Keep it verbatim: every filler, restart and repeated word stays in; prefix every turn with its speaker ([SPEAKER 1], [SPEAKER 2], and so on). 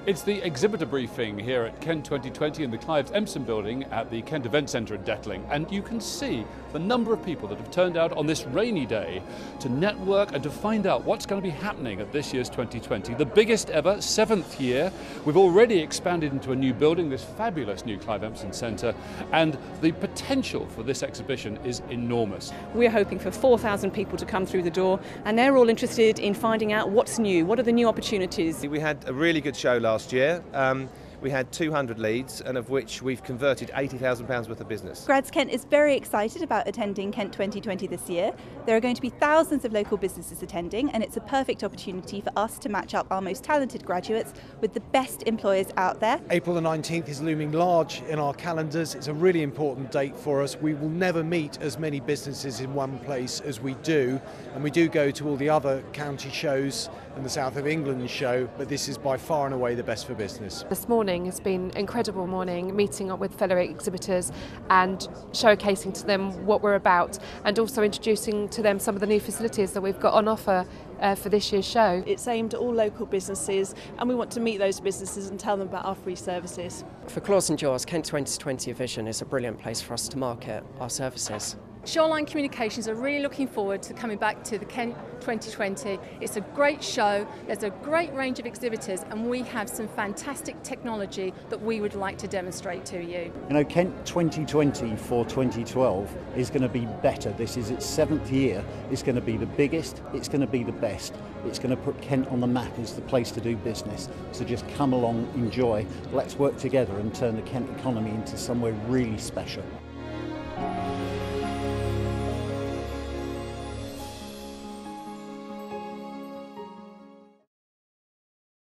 [SPEAKER 1] It's the exhibitor briefing here at Kent twenty twenty in the Clive Empson building at the Kent Event Centre in Detling, and you can see the number of people that have turned out on this rainy day to network and to find out what's going to be happening at this year's twenty twenty, the biggest ever, seventh year. We've already expanded into a new building, this fabulous new Clive Empson Centre, and the potential for this exhibition is enormous.
[SPEAKER 2] We're hoping for four thousand people to come through the door, and they're all interested in finding out what's new, what are the new opportunities.
[SPEAKER 3] We had a really good show last year. Um, we had two hundred leads, and of which we've converted eighty thousand pounds worth of business.
[SPEAKER 4] Grads Kent is very excited about attending Kent twenty twenty this year. There are going to be thousands of local businesses attending, and it's a perfect opportunity for us to match up our most talented graduates with the best employers out there.
[SPEAKER 5] April the nineteenth is looming large in our calendars. It's a really important date for us. We will never meet as many businesses in one place as we do, and we do go to all the other county shows and the South of England show, but this is by far and away the best for business.
[SPEAKER 6] This morning has been an incredible morning, meeting up with fellow exhibitors and showcasing to them what we're about, and also introducing to them some of the new facilities that we've got on offer uh, for this year's show.
[SPEAKER 7] It's aimed at all local businesses, and we want to meet those businesses and tell them about our free services.
[SPEAKER 8] For Claws and Jaws, Kent twenty twenty Vision is a brilliant place for us to market our services.
[SPEAKER 9] Shoreline Communications are really looking forward to coming back to the Kent twenty twenty. It's a great show, there's a great range of exhibitors, and we have some fantastic technology that we would like to demonstrate to you.
[SPEAKER 10] You know, Kent twenty twenty for twenty twelve is going to be better. This is its seventh year. It's going to be the biggest, it's going to be the best. It's going to put Kent on the map as the place to do business. So just come along, enjoy, let's work together and turn the Kent economy into somewhere really special.